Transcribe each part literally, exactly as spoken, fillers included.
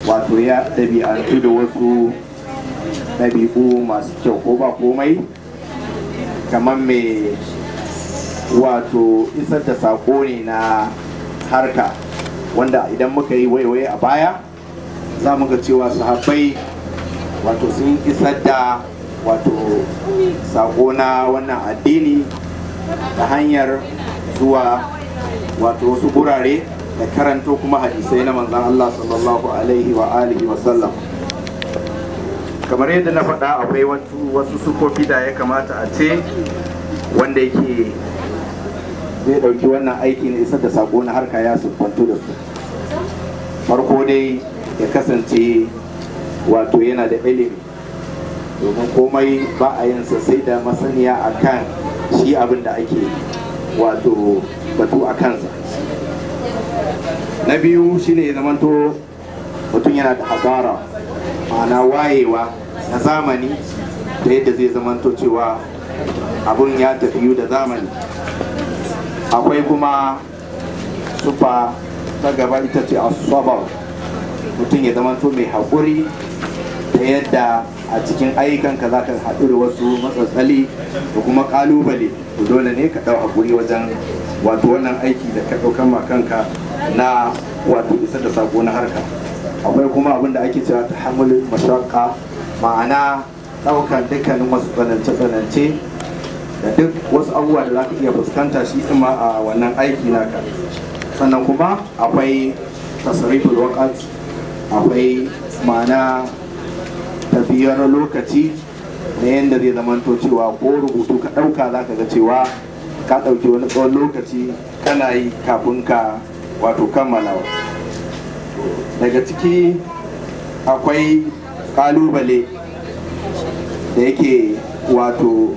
wato ya ɗabi'antu da wasu ɗabi'u masu kyau ko ba komai kamar mai wato isar da saƙo ne na harka, wanda idan muka yi waiwaye a baya za mu ga cewa sahabbai wato sun isar da wato saƙo na wannan addini ta hanyar zuwa wato wasu gurare da karanto kuma hadisai na manzan Allah sallallahu alaihi wa alihi wa sallam. Kamar yadda na faɗa, akwai wasu sufofi da ya kamata a ce wanda yake zai ɗauki wannan aiki na isar da saƙo na harka ya siffantu da su. Farko dai ya kasance wato yana da ilimi, domin komai ba a yin sai da masaniya akan shi abin da ake wato batu a kansa. Na biyu shine ya zamanto mutum yana da hazara, ma'ana wayewa na zamani da yadda zai zamanto cewa abun ya tafiyu da zamani. Akwai kuma sufa ta gaba ita ce asabar, mutum ya zamanto mai haƙuri da yadda a cikin ayyukanka za ka haɗu da wasu matsatsali da kuma ƙalubale, to dole ne ka ɗau haƙuri wajen wato wannan aiki da ka ɗaukan makanka na wato isar da sako na harka. Akwai kuma abin da ake cewa ta hamulin mashaka, ma'ana ɗaukan dukkanin wasu tsanance-tsanance da duk wasu abubuwa da za ka iya fuskanta shi ima a wannan aiki naka. Sannan kuma akwai tasarifin waƙat, akwai ma'ana tafiyar lokaci na yadda zai zamanto cewa ko rubutu ka ɗauka za ka ga cewa ka ɗauki wani tsawon lokaci kana yi kafin ka wato kammalawa. Daga ciki akwai ƙalubale da yake wato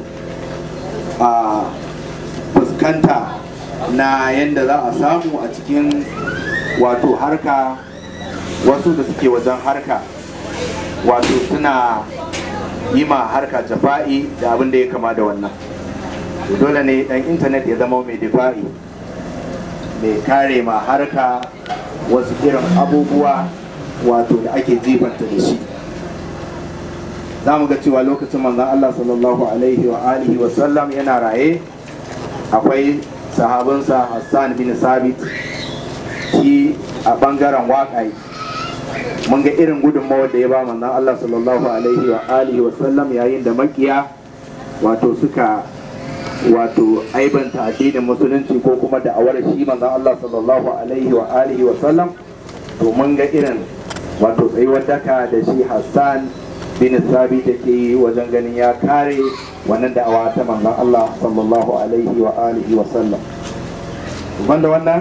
a fuskanta na yadda za a samu a cikin wato harka, wasu da suke wajen harka wato suna yi ma harka jafa'i da abin da ya kama da wannan. Dole ne dan intanet ya zama mai difa'i, mai kare ma harka wasu irin abubuwa wato da ake jifanta da shi. Za mu ga cewa lokacin manzan Allah sallallahu alaihi wa alihi wa sallam yana raye, akwai sahabinsa Hassan bin Sabit, shi a bangaren waƙai mun ga irin gudunmawar da ya ba manzan Allah sallallahu alaihi wa alihi wa sallam yayin da makiya wato suka wato aibanta addinin musulunci ko kuma da'awar shi manzan Allah sallallahu alaihi wa alihi wa sallam. To mun ga irin wato tsayuwar daka da shi Hassan bin Sabit da ke yi wajen ganin ya kare wannan da'awa ta manzan Allah sallallahu alaihi wa alihi wa sallam. Banda wannan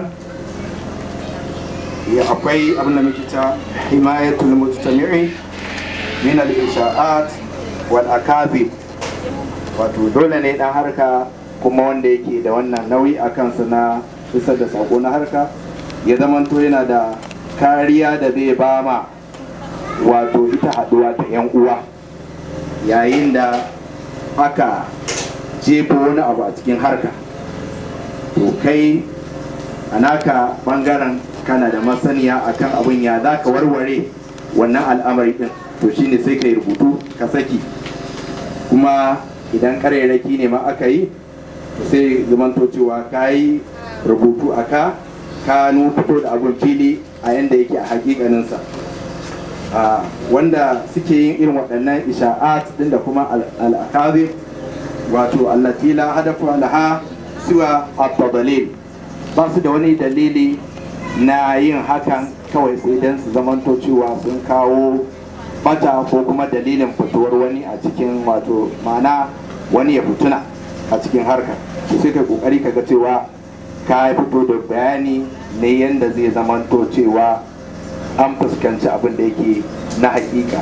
ya akwai abin da muke ta himayatul mujtami'i min al-insha'at wal akazib, wato dole ne dan harka kuma wanda yake da wannan nauyi a kansa na isar da sako na harka ya zamanto yana da kariya da zai ba ma wato ita haduwa ta yan uwa yayin da aka jefa wani abu a cikin harka. To kai a naka bangaren kana da masaniya akan abin ya za ka warware wannan al'amari din, to shine sai ka yi rubutu ka saki. Kuma idan ƙarairaki ne ma aka yi, sai zamanto cewa ka yi rubutu a ka ka fito da abin fili a yanda yake a hakikaninsa. Wanda suke yin irin waɗannan isha'at din da kuma al'akazib, wato allati la hadafu laha siwa at-tadlil, ba su da wani dalili na yin hakan kawai sai dan su zamanto cewa sun kawo bata ko kuma dalilin fitowar wani a cikin wato ma'ana wani ya fituna a cikin harka. Sai kai kokari kaga cewa ka fito da bayani ne yanda zai zamanto cewa an fuskanci abin da yake na hakika.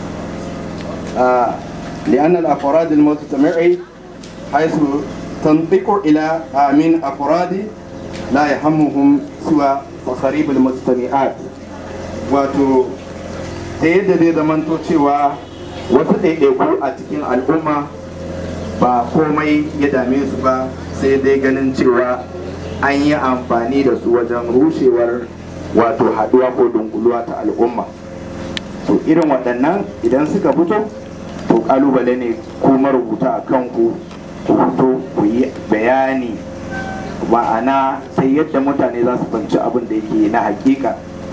لأن الأفراد المجتمعي حيث تنطق إلى من أفراد لا يهمهم سوى وقريب المجتمعات، wato ta yadda zai zamanto cewa wasu ɗaiɗaiku a cikin al'umma ba komai ya dame su ba sai dai ganin cewa an yi amfani da su wajen rushewar wato haɗuwa ko dunkuluwa ta al'umma. irin waɗannan idan suka fito to kalubale ne ko marubuta a kanku ku fito ku yi bayani ma'ana sai yadda mutane za su fahimci abin da yake na hakika.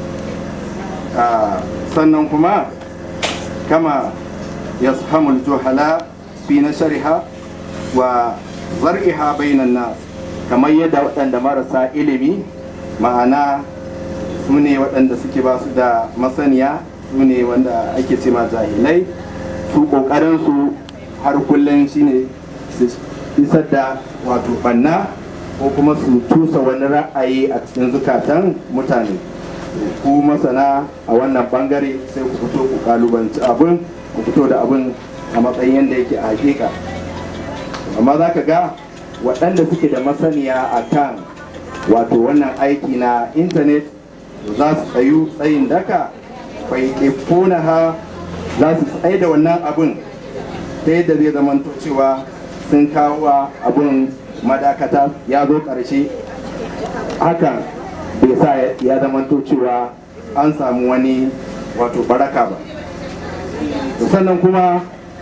Sannan kuma kama yashamul juhala fi nashriha wa zar'iha bainan nas, kamar yadda waɗanda marasa ilimi ma'ana su ne waɗanda suke ba su da masaniya, su ne wanda ake ce ma jahilai, su ƙoƙarin su har kullum shine su isar da wato banna ko kuma su tusa wani ra'ayi a cikin zukatan mutane. Ku masana a wannan bangare sai ku fito ku kalubanci abin, ku fito da abin a matsayin yadda yake a hakika. Amma za ka ga waɗanda suke da masaniya a kan wato wannan aiki na intanet za su tsayu tsayin daka bai ƙefona ha, za su tsaye da wannan abin ta yadda zai zamanto cewa sun kawo abin madakata ya zo ƙarshe. Hakan bai sa ya zamanto cewa an samu wani wato baraka ba. Sannan kuma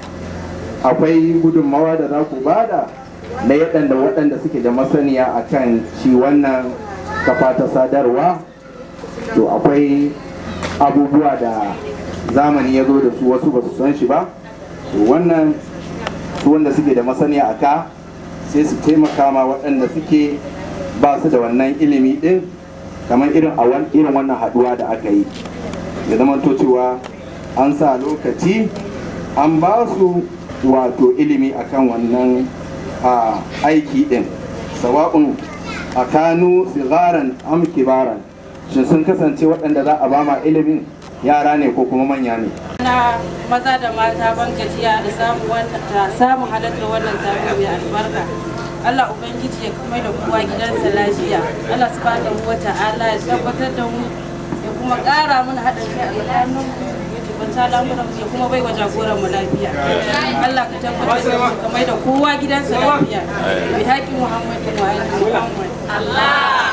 akwai gudunmawa da za ku bada na yadda waɗanda suke da masaniya a kan shi wannan kafa ta sadarwa. To akwai abubuwa da zamani ya zo da su, wasu ba su san shi ba. To wannan su wanda suke da masaniya a ka sai su taimaka ma waɗanda suke ba su da wannan ilimi ɗin, kamar irin a irin wannan haɗuwa da aka yi, ya zama to cewa an sa lokaci an ba su wato ilimi akan wannan aiki ɗin, sawa'un a kanu sigaran am kibaran, shin sun kasance waɗanda za a ba ma ilimin yara ne ko kuma manya ne. Na maza da mata ban gajiya da samun halartar wannan taro mai albarka. Allah Ubangiji ya kuma da kowa gidansa lafiya. Allah subhanahu wa ta'ala ya tabbatar da mu ya kuma ƙara mana haɗin kai a tsakanin mu ya tabbata lamuran mu ya kuma bai wa jagoran mu lafiya. Allah ka tabbatar da mu kamar da kowa gidansa lafiya. Bi haƙi Muhammadu wa ali Muhammad. Allah